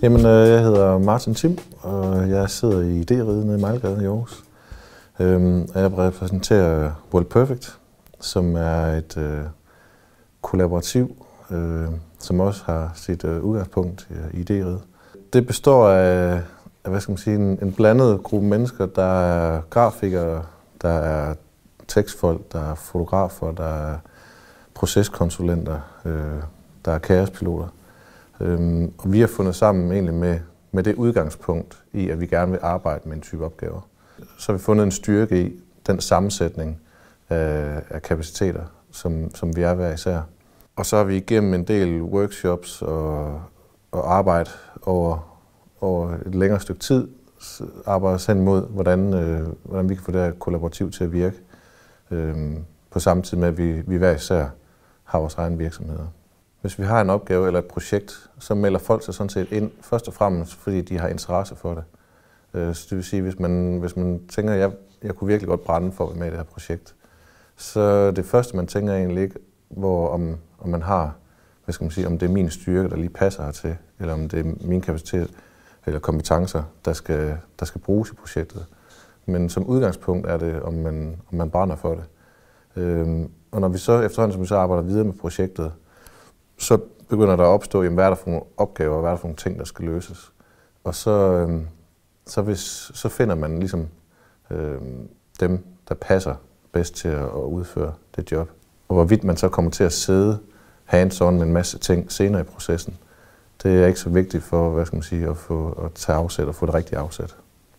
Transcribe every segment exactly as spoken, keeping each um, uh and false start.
Jamen, jeg hedder Martin Tim, og jeg sidder i Idériget nede i Mejlgade i Aarhus. Jeg repræsenterer World Perfect, som er et øh, kollaborativ, øh, som også har sit øh, udgangspunkt i Idériget. Det består af, af hvad skal man sige, en, en blandet gruppe mennesker. Der er grafikere, der er tekstfolk, der er fotografer, der er proceskonsulenter, øh, der er kaospiloter. Øhm, og vi har fundet sammen egentlig med, med det udgangspunkt i, at vi gerne vil arbejde med en type opgaver. Så har vi fundet en styrke i den sammensætning af, af kapaciteter, som, som vi er hver især. Og så har vi igennem en del workshops og, og arbejde over, over et længere stykke tid arbejdet os hen mod, hvordan, øh, hvordan vi kan få det her kollaborativ til at virke. Øh, på samme tid med, at vi, vi hver især har vores egen virksomheder. Hvis vi har en opgave eller et projekt, så melder folk sig sådan set ind, først og fremmest fordi de har interesse for det. Så det vil sige, hvis man, hvis man tænker, at jeg, jeg kunne virkelig godt brænde for at være med i det her projekt, så det første, man tænker egentlig ikke, hvor om, om man har, hvad skal man sige, om det er min styrke, der lige passer hertil, eller om det er min kapacitet eller kompetencer, der skal, der skal bruges i projektet. Men som udgangspunkt er det, om man, om man brænder for det. Øhm, og når vi så efterhånden, som vi så arbejder videre med projektet, så begynder der at opstå, jamen, hvad er der for nogle opgaver, hvad er der for nogle ting, der skal løses. Og så, øhm, så, hvis, så finder man ligesom øhm, dem, der passer bedst til at, at udføre det job. Og hvorvidt man så kommer til at sidde hands-on med en masse ting senere i processen, det er ikke så vigtigt for, hvad skal man sige, at, få, at tage afsæt og få det rigtige afsæt.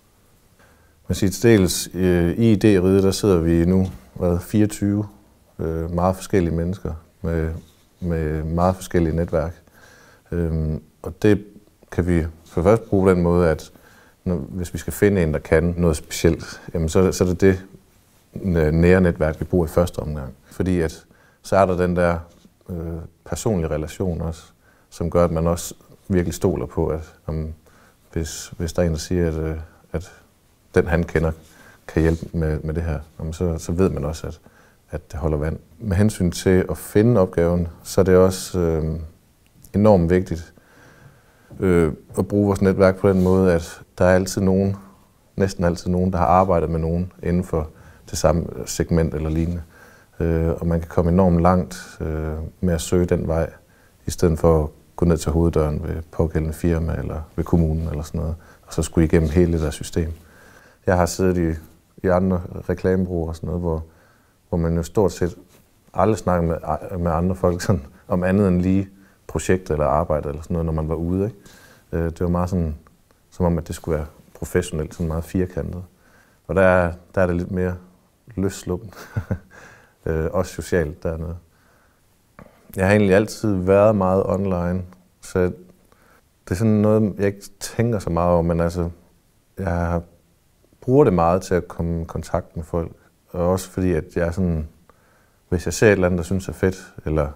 Men til dels i Idériget, der sidder vi nu hvad, fireogtyve øh, meget forskellige mennesker med med meget forskellige netværk. Øhm, og det kan vi for først bruge på den måde, at når, hvis vi skal finde en, der kan noget specielt, jamen så, så er det det nære netværk, vi bruger i første omgang. Fordi at, så er der den der øh, personlige relation også, som gør, at man også virkelig stoler på, at om, hvis, hvis der er en, der siger, at, øh, at den han kender, kan hjælpe med, med det her, jamen så, så ved man også, at at det holder vand. Med hensyn til at finde opgaven, så er det også øh, enormt vigtigt øh, at bruge vores netværk på den måde, at der er altid nogen, næsten altid nogen, der har arbejdet med nogen inden for det samme segment eller lignende. Øh, og man kan komme enormt langt øh, med at søge den vej, i stedet for at gå ned til hoveddøren ved pågældende firma eller ved kommunen eller sådan noget, og så skulle igennem hele det der system. Jeg har siddet i, i andre reklamebureauer og sådan noget, hvor hvor man jo stort set aldrig snakker med, med andre folk sådan, om andet end lige projekt eller arbejde eller sådan noget, når man var ude. Ikke? Det var meget sådan, som om, at det skulle være professionelt, sådan meget firkantet. Og der, der er det lidt mere løssluppen, også socialt dernede. Jeg har egentlig altid været meget online, så det er sådan noget, jeg ikke tænker så meget over, men altså, jeg bruger det meget til at komme i kontakt med folk. Og også fordi, at jeg er sådan, hvis jeg ser et eller andet, der synes er fedt, eller,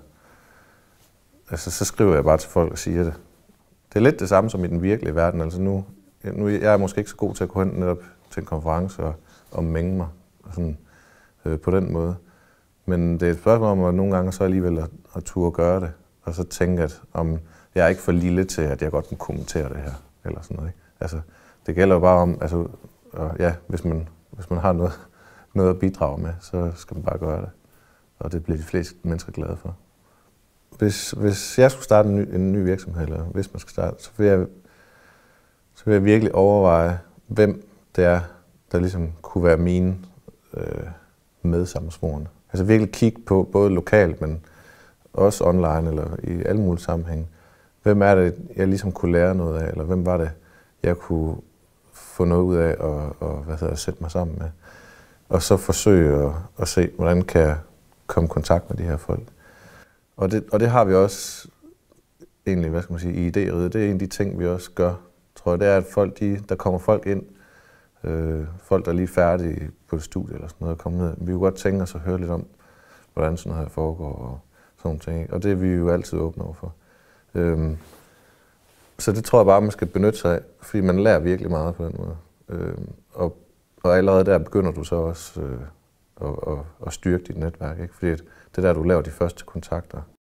altså, så skriver jeg bare til folk og siger det. Det er lidt det samme som i den virkelige verden. Altså nu, nu jeg er måske ikke så god til at gå hen netop til en konference og, og mænge mig sådan, øh, på den måde. Men det er et spørgsmål om, at nogle gange så alligevel at, at turde gøre det, og så tænke, at om jeg er ikke for lille til, at jeg godt må kommentere det her, eller sådan noget. Ikke? Altså, det gælder jo bare om, altså, og ja, hvis man, hvis man har noget, noget at bidrage med, så skal man bare gøre det. Og det bliver de fleste mennesker glade for. Hvis, hvis jeg skulle starte en ny, en ny virksomhed, eller hvis man skal starte, så vil jeg, så vil jeg virkelig overveje, hvem det er, der ligesom kunne være mine øh, medsammensvorne. Altså virkelig kigge på, både lokalt, men også online, eller i alle mulige sammenhænge. Hvem er det, jeg ligesom kunne lære noget af, eller hvem var det, jeg kunne få noget ud af og, og hvad hedder, sætte mig sammen med. Og så forsøge at, at se, hvordan kan jeg komme i kontakt med de her folk. Og det, og det har vi også egentlig, hvad skal man sige, i Idériget. Det er en af de ting, vi også gør, tror jeg, det er, at folk, de, der kommer folk ind, øh, folk, der er lige færdige på et studie eller sådan noget, kommer ned. Vi kunne godt tænke os at høre lidt om, hvordan sådan noget her foregår og sådan nogle ting. Og det er vi jo altid åbne over for. Øhm, så det tror jeg bare, man skal benytte sig af, fordi man lærer virkelig meget på den måde. Øhm, og Og allerede der begynder du så også øh, at, at, at styrke dit netværk, ikke? Fordi det er der, du laver de første kontakter.